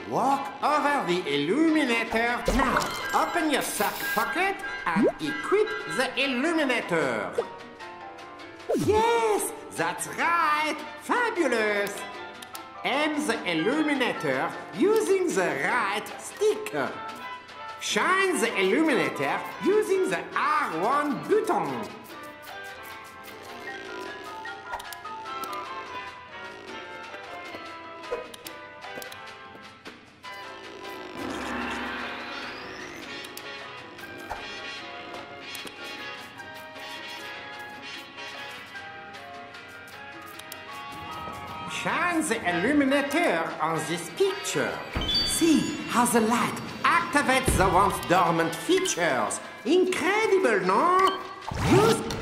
Walk over the Illuminator now. Open your sock pocket and equip the Illuminator. Yes, that's right. Fabulous. Aim the Illuminator using the right stick. Shine the Illuminator using the R1 button. Shine the illuminator on this picture. See how the light activates the once dormant features. Incredible, no? Use